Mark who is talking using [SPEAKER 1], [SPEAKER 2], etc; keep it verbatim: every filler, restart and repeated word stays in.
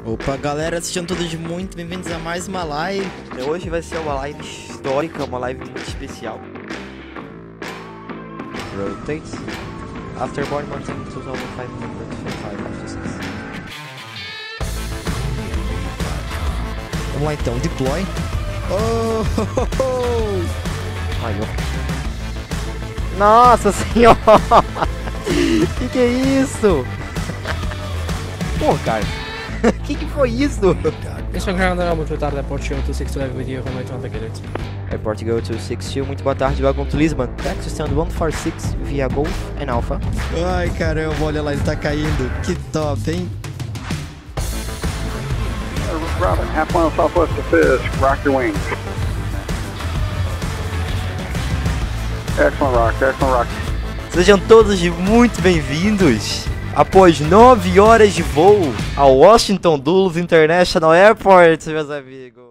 [SPEAKER 1] Opa, galera, sejam todos muito bem-vindos a mais uma live.
[SPEAKER 2] Hoje vai ser uma live histórica, uma live muito especial. Rotate. Afterboard mantém two thousand five hundred five.
[SPEAKER 1] Vamos lá então, deploy. Oh, oh, oh.
[SPEAKER 2] Ai, ó. Nossa senhora! Que que é isso? Pô, cara. Que que foi isso?
[SPEAKER 3] Instagram da muito boa tarde, Airport Go to six two video from eight hundred.
[SPEAKER 2] Airport Go to six two, muito boa tarde, welcome to Lisbon. Taxi stand one four six via Golf and Alpha.
[SPEAKER 1] Ai, caramba, olha lá, ele tá caindo. Que top, hein?
[SPEAKER 4] Robin, half mile southwest of Fisk, rock your wings. Excellent rock, excellent rock.
[SPEAKER 2] Sejam todos muito bem-vindos. Após nove horas de voo ao Washington Dulles International Airport, meus amigos.